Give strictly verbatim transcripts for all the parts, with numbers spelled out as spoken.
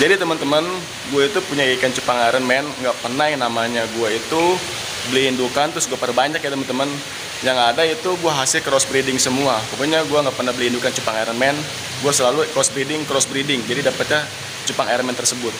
Jadi teman-teman, gue itu punya ikan cupang Iron Man. Nggak pernah yang namanya gue itu beli indukan terus gue perbanyak ya teman-teman. Yang ada itu gue hasil crossbreeding semua. Pokoknya gue nggak pernah beli indukan cupang Iron Man. Gue selalu crossbreeding, crossbreeding. Jadi dapetnya cupang Iron Man tersebut.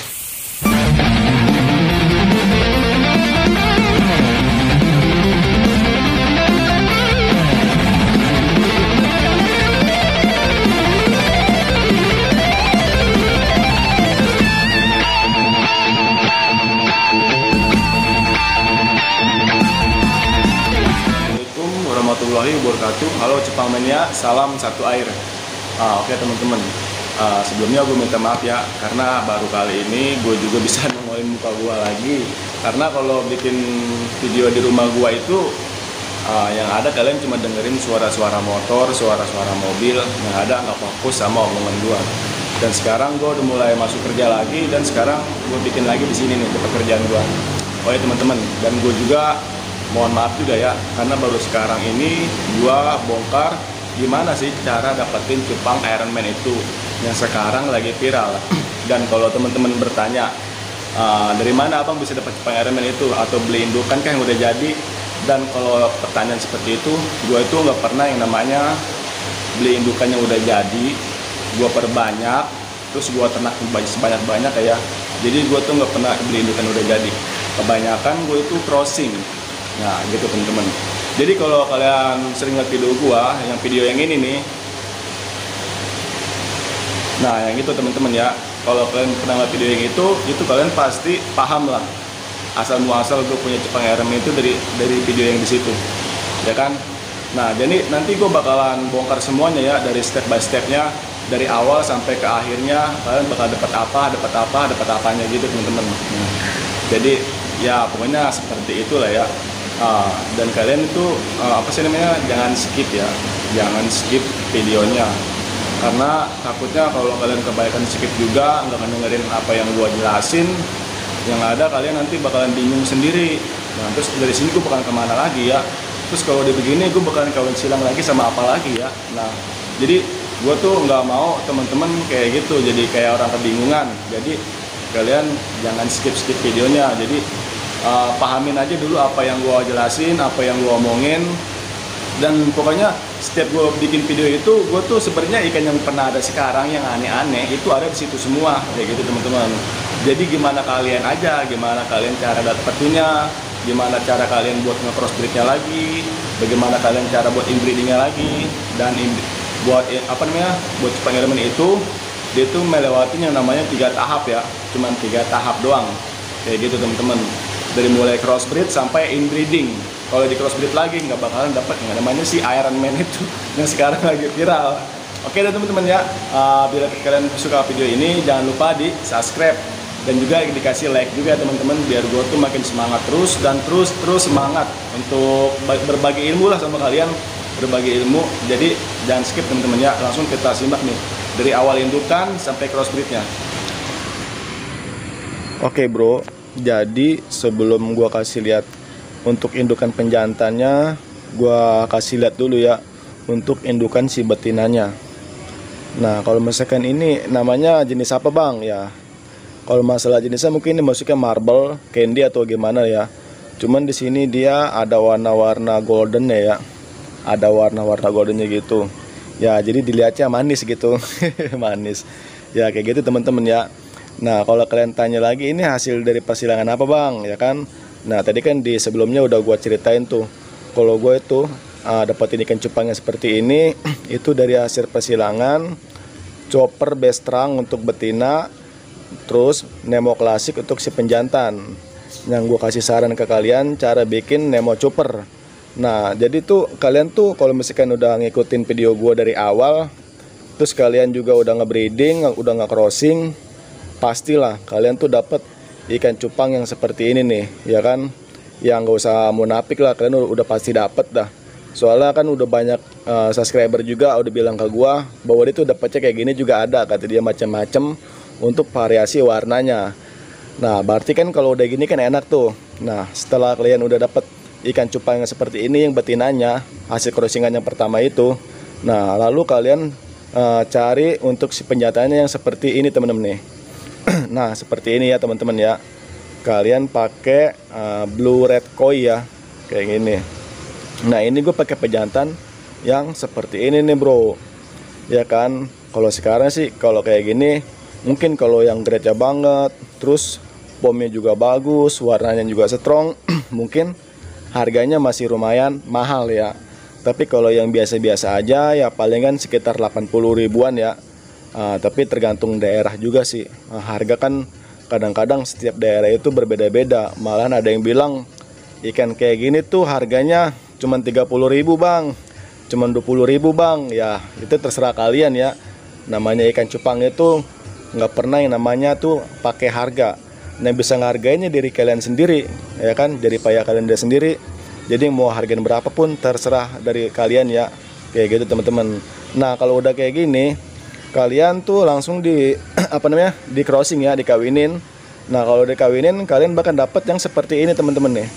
Warahmatullahi wabarakatuh. Halo Cupang Mania, salam satu air. Ah, Oke okay, teman-teman, uh, sebelumnya gue minta maaf ya, karena baru kali ini gue juga bisa nongolin muka gue lagi. Karena kalau bikin video di rumah gue itu uh, yang ada kalian cuma dengerin suara-suara motor, suara-suara mobil, yang ada nggak fokus sama omongan gue. Dan sekarang gue udah mulai masuk kerja lagi, dan sekarang gue bikin lagi di sini nih pekerjaan gue. Oh ya teman-teman, dan gue juga mohon maaf juga ya, karena baru sekarang ini gua bongkar gimana sih cara dapetin cupang Iron Man itu yang sekarang lagi viral. Dan kalau teman-teman bertanya uh, dari mana abang bisa dapat cupang Iron Man itu, atau beli indukan kan yang udah jadi, dan kalau pertanyaan seperti itu, gua itu nggak pernah yang namanya beli indukan yang udah jadi, gua perbanyak terus gua ternak sebanyak-banyak ya. Jadi gua tuh nggak pernah beli indukan udah jadi, kebanyakan gua itu crossing. Nah gitu teman-teman. Jadi kalau kalian sering lihat video gua, yang video yang ini nih, nah yang itu teman-teman ya, kalau kalian pernah lihat video yang itu, itu kalian pasti paham lah asal muasal gue punya cupang Iron Man itu dari dari video yang di situ, ya kan? Nah jadi nanti gue bakalan bongkar semuanya ya, dari step by stepnya, dari awal sampai ke akhirnya kalian bakal dapat apa, dapat apa, dapat apanya gitu teman-teman. Nah, jadi ya pokoknya seperti itulah ya. Uh, dan kalian itu uh, apa sih namanya, jangan skip ya, jangan skip videonya, karena takutnya kalau kalian kebaikan skip juga nggak akan dengerin apa yang gua jelasin, yang ada kalian nanti bakalan bingung sendiri. Nah terus dari sini gua bakalan kemana lagi ya, terus kalau udah begini gua bakalan kawin silang lagi sama apa lagi ya. Nah jadi gua tuh nggak mau teman-teman kayak gitu, jadi kayak orang kebingungan. Jadi kalian jangan skip skip videonya. Jadi Uh, pahamin aja dulu apa yang gue jelasin, apa yang gue omongin. Dan pokoknya setiap gue bikin video itu, gue tuh sebenarnya ikan yang pernah ada sekarang yang aneh-aneh itu ada di situ semua, kayak gitu teman-teman. Jadi gimana kalian aja, gimana kalian cara dapetinnya, gimana cara kalian buat nge-crossbreednya lagi, bagaimana kalian cara buat inbreedingnya lagi, dan in, buat apa namanya, buat cupang Iron Man itu, dia tuh melewatin yang namanya tiga tahap ya, cuman tiga tahap doang, kayak gitu teman-teman. Dari mulai crossbreed sampai inbreeding. Kalau di crossbreed lagi nggak bakalan dapat yang namanya si Iron Man itu yang sekarang lagi viral. Oke dan teman-teman ya, uh, bila kalian suka video ini jangan lupa di subscribe dan juga dikasih like juga teman-teman, biar gue tuh makin semangat terus dan terus terus semangat untuk berbagi ilmu lah sama kalian, berbagi ilmu. Jadi jangan skip teman-teman ya, langsung kita simak nih dari awal indukan sampai crossbreednya. Oke bro. Jadi sebelum gua kasih lihat untuk indukan penjantannya, gua kasih lihat dulu ya untuk indukan si betinanya. Nah kalau misalkan ini namanya jenis apa bang ya? Kalau masalah jenisnya mungkin ini masuknya marble, candy atau gimana ya. Cuman di sini dia ada warna-warna golden ya, ada warna-warna goldennya gitu. Ya jadi dilihatnya manis gitu, manis. Ya kayak gitu teman-teman ya. Nah kalau kalian tanya lagi ini hasil dari persilangan apa bang ya kan. Nah tadi kan di sebelumnya udah gue ceritain tuh, kalau gue itu uh, dapetin ikan cupangnya seperti ini itu dari hasil persilangan chopper best trunk untuk betina, terus Nemo klasik untuk si penjantan. Yang gue kasih saran ke kalian cara bikin Nemo chopper. Nah jadi tuh kalian tuh kalau misalkan udah ngikutin video gue dari awal, terus kalian juga udah nge-breeding, udah nge-crossing, pastilah kalian tuh dapat ikan cupang yang seperti ini nih ya kan. Yang nggak usah munafik lah, kalian udah, udah pasti dapat dah. Soalnya kan udah banyak uh, subscriber juga udah bilang ke gua bahwa dia tuh dapatnya kayak gini juga ada, kata dia macam-macam untuk variasi warnanya. Nah berarti kan kalau udah gini kan enak tuh. Nah setelah kalian udah dapat ikan cupang yang seperti ini yang betinanya hasil crossingan yang pertama itu, nah lalu kalian uh, cari untuk si penjataannya yang seperti ini teman-teman nih. Nah seperti ini ya teman-teman ya, kalian pakai uh, blue red koi ya, kayak gini. Nah ini gue pakai pejantan yang seperti ini nih bro, ya kan. Kalau sekarang sih kalau kayak gini, mungkin kalau yang grade-nya banget, terus pomnya juga bagus, warnanya juga strong, mungkin harganya masih lumayan mahal ya. Tapi kalau yang biasa-biasa aja ya palingan sekitar delapan puluh ribuan ya. Uh, tapi tergantung daerah juga sih. Uh, harga kan kadang-kadang setiap daerah itu berbeda-beda. Malahan ada yang bilang ikan kayak gini tuh harganya cuma tiga puluh ribu bang, cuma dua puluh ribu bang. Ya itu terserah kalian ya. Namanya ikan cupang itu nggak pernah yang namanya tuh pakai harga. Nah bisa ngehargainya diri kalian sendiri ya kan, jadi payah kalian dia sendiri. Jadi mau hargain berapapun terserah dari kalian ya, kayak gitu teman-teman. Nah kalau udah kayak gini, kalian tuh langsung di apa namanya di crossing ya, dikawinin. Nah kalau dikawinin kalian bakal dapat yang seperti ini teman-teman nih.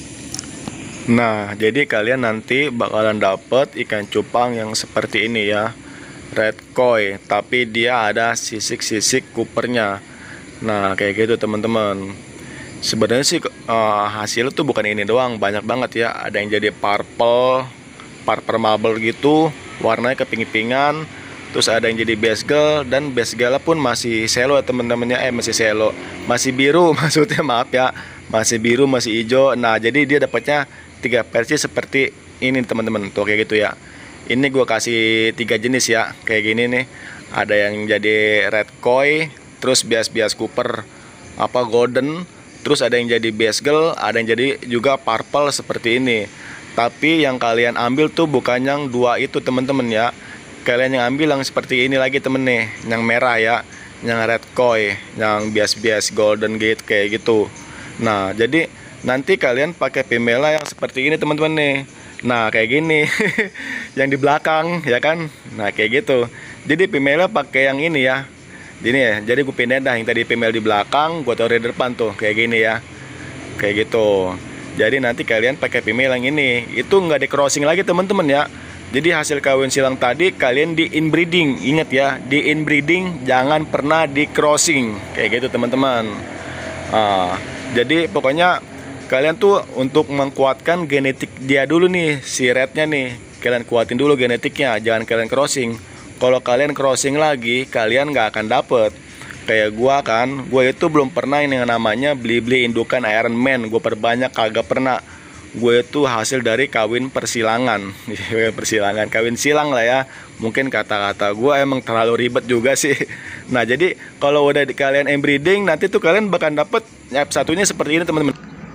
Nah jadi kalian nanti bakalan dapat ikan cupang yang seperti ini ya, red koi, tapi dia ada sisik-sisik kupernya. Nah kayak gitu teman-teman. Sebenarnya sih uh, hasil tuh bukan ini doang, banyak banget ya. Ada yang jadi purple, purple marble gitu, warnanya keping-pingan. Terus ada yang jadi basgel, dan basgel pun masih selo ya teman-temannya, eh masih selo, masih biru maksudnya, maaf ya, masih biru, masih hijau. Nah jadi dia dapatnya tiga versi seperti ini teman-teman, tuh kayak gitu ya. Ini gue kasih tiga jenis ya, kayak gini nih. Ada yang jadi red koi, terus bias-bias cooper apa golden, terus ada yang jadi basgel, ada yang jadi juga purple seperti ini. Tapi yang kalian ambil tuh bukan yang dua itu teman-teman ya. Kalian yang ambil yang seperti ini lagi temen nih, yang merah ya, yang red koi, yang bias-bias golden gate kayak gitu. Nah jadi nanti kalian pakai pimela yang seperti ini teman-teman nih. Nah kayak gini yang di belakang ya kan. Nah kayak gitu. Jadi pimela pakai yang ini ya. Jadi ya, jadi gue pindahin dah yang tadi pimel di belakang, gue taruh di depan tuh kayak gini ya. Kayak gitu. Jadi nanti kalian pakai pimel yang ini. Itu nggak di crossing lagi teman-teman ya. Jadi hasil kawin silang tadi kalian di inbreeding. Ingat ya, di inbreeding jangan pernah di crossing. Kayak gitu teman-teman. Nah, jadi pokoknya kalian tuh untuk mengkuatkan genetik dia dulu nih, si rednya nih. Kalian kuatin dulu genetiknya, jangan kalian crossing. Kalau kalian crossing lagi, kalian nggak akan dapet. Kayak gua kan, gua itu belum pernah yang namanya beli-beli indukan Iron Man. Gue perbanyak kagak pernah. Gue itu hasil dari kawin persilangan. Persilangan, kawin silang lah ya. Mungkin kata-kata gue emang terlalu ribet juga sih. Nah jadi kalau udah di kalian inbreeding, nanti tuh kalian bakal dapet F satunya seperti ini teman-teman.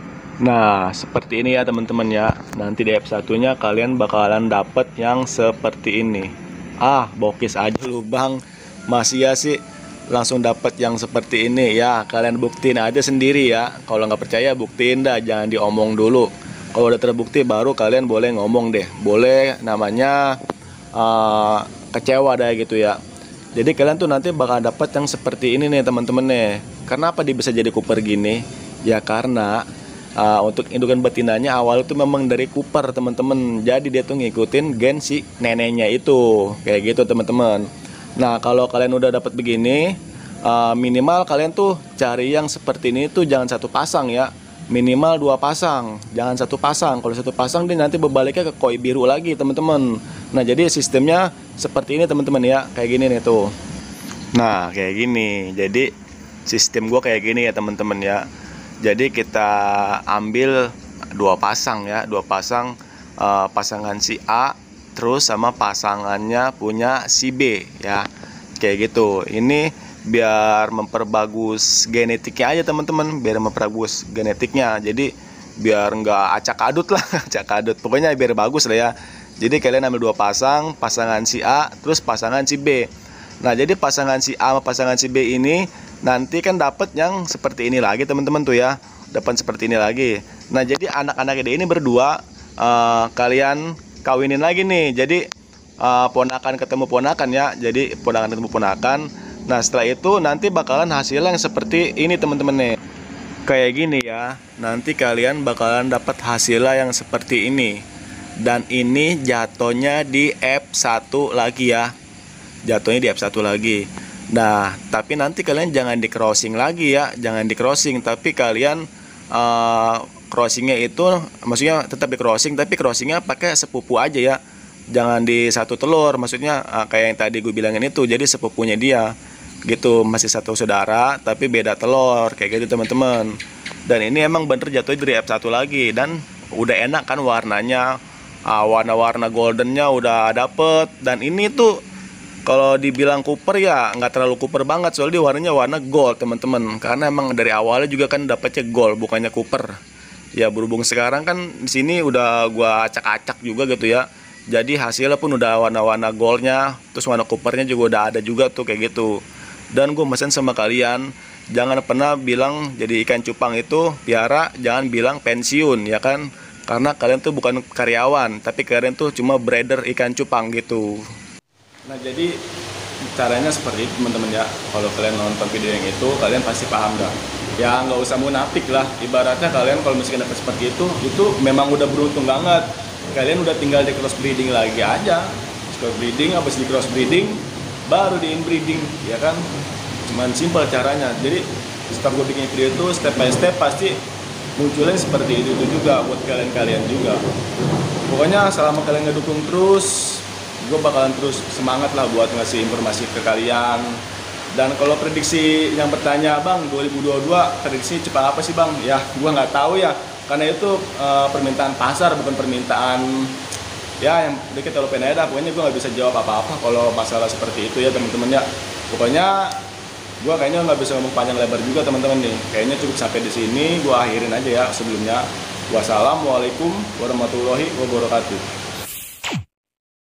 Nah seperti ini ya teman-teman ya. Nanti di F satunya kalian bakalan dapet yang seperti ini. Ah bokis aja lu bang, masih ya sih langsung dapat yang seperti ini ya. Kalian buktiin aja sendiri ya. Kalau nggak percaya buktiin dah, jangan diomong dulu. Kalau udah terbukti baru kalian boleh ngomong deh, boleh namanya uh, kecewa dah gitu ya. Jadi kalian tuh nanti bakal dapat yang seperti ini nih teman-teman nih. Kenapa dia bisa jadi cooper gini? Ya karena uh, untuk indukan betinanya awal itu memang dari cooper teman-teman. Jadi dia tuh ngikutin gen si neneknya itu, kayak gitu teman-teman. Nah kalau kalian udah dapat begini, uh, minimal kalian tuh cari yang seperti ini tuh jangan satu pasang ya. Minimal dua pasang, jangan satu pasang. Kalau satu pasang dia nanti berbaliknya ke koi biru lagi teman-teman. Nah jadi sistemnya seperti ini teman-teman ya, kayak gini nih tuh. Nah kayak gini, jadi sistem gua kayak gini ya teman-teman ya. Jadi kita ambil dua pasang ya, dua pasang uh, pasangan si A terus sama pasangannya punya si B ya, kayak gitu. Ini biar memperbagus genetiknya aja teman-teman, biar memperbagus genetiknya. Jadi biar nggak acak adut lah, acak adut. Pokoknya biar bagus lah ya. Jadi kalian ambil dua pasang, pasangan si A terus pasangan si B. Nah jadi pasangan si A sama pasangan si B ini nanti kan dapat yang seperti ini lagi teman-teman tuh ya, dapat seperti ini lagi. Nah jadi anak-anak ini berdua uh, kalian kawinin lagi nih. Jadi uh, ponakan ketemu ponakan ya. Jadi ponakan ketemu ponakan. Nah setelah itu nanti bakalan hasil yang seperti ini teman-teman nih, kayak gini ya. Nanti kalian bakalan dapat hasilnya yang seperti ini. Dan ini jatuhnya di F satu lagi ya, jatuhnya di F satu lagi. Nah, tapi nanti kalian jangan di crossing lagi ya, jangan di crossing, tapi kalian uh, crossingnya itu, maksudnya tetap di crossing, tapi crossingnya pakai sepupu aja ya, jangan di satu telur, maksudnya uh, kayak yang tadi gue bilangin itu, jadi sepupunya dia, gitu, masih satu saudara, tapi beda telur, kayak gitu teman-teman. Dan ini emang bener jatuh dari F satu lagi, dan udah enak kan warnanya, uh, warna-warna goldennya udah dapet, dan ini tuh kalau dibilang Cooper ya nggak terlalu Cooper banget, soalnya dia warnanya warna gold teman-teman. Karena emang dari awalnya juga kan dapetnya gold bukannya Cooper. Ya berhubung sekarang kan di sini udah gua acak-acak juga gitu ya. Jadi hasilnya pun udah warna-warna goldnya, terus warna Coopernya juga udah ada juga tuh kayak gitu. Dan gue mesen sama kalian, jangan pernah bilang jadi ikan cupang itu piara, jangan bilang pensiun ya kan. Karena kalian tuh bukan karyawan, tapi kalian tuh cuma breeder ikan cupang gitu. Nah jadi caranya seperti itu teman-teman ya. Kalau kalian nonton video yang itu kalian pasti paham dah. Ya nggak usah munafik lah. Ibaratnya kalian kalau misalkan dapat seperti itu, itu memang udah beruntung banget. Kalian udah tinggal di cross breeding lagi aja. Cross breeding, habis di cross breeding, baru di inbreeding, ya kan? Cuman simpel caranya. Jadi setelah gue bikin video itu step by step pasti munculnya seperti itu, itu juga buat kalian-kalian juga. Pokoknya selama kalian ngedukung terus, gue bakalan terus semangat lah buat ngasih informasi ke kalian. Dan kalau prediksi yang bertanya, bang dua ribu dua puluh dua prediksi cupang apa sih bang? Ya gue nggak tahu ya, karena itu e, permintaan pasar bukan permintaan ya yang dikit kalau peneda. Pokoknya gue nggak bisa jawab apa-apa kalau masalah seperti itu ya teman-teman ya. Pokoknya gue kayaknya nggak bisa ngomong panjang lebar juga teman-teman nih. Kayaknya cukup sampai di sini, gue akhirin aja ya sebelumnya. Wassalamualaikum warahmatullahi wabarakatuh.